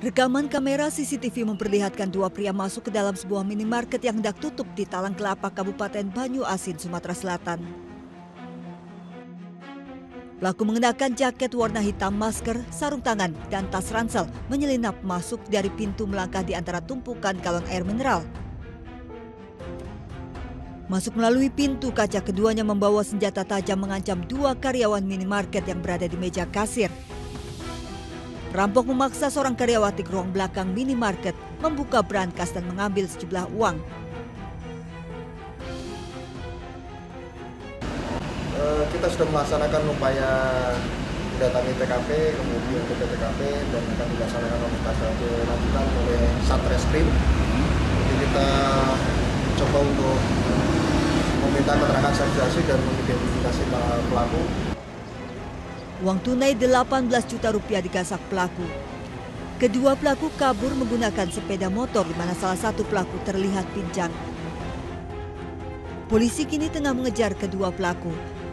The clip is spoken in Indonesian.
Rekaman kamera CCTV memperlihatkan dua pria masuk ke dalam sebuah minimarket yang hendak tutup di Talang Kelapa, Kabupaten Banyu Asin, Sumatera Selatan. Pelaku mengenakan jaket warna hitam, masker, sarung tangan, dan tas ransel menyelinap masuk dari pintu melangkah di antara tumpukan galon air mineral. Masuk melalui pintu kaca, keduanya membawa senjata tajam mengancam dua karyawan minimarket yang berada di meja kasir. Perampok memaksa seorang karyawati ke ruang belakang minimarket, membuka brankas dan mengambil sejumlah uang. Kita sudah melaksanakan upaya mendatangi TKP, kemudian ke TKP, dan akan dilaksanakan operasi lanjutan oleh Satreskrim. Jadi kita coba untuk meminta keterangan saksi dan mengidentifikasi para pelaku. Uang tunai 18 juta rupiah digasak pelaku. Kedua pelaku kabur menggunakan sepeda motor, di mana salah satu pelaku terlihat pincang. Polisi kini tengah mengejar kedua pelaku.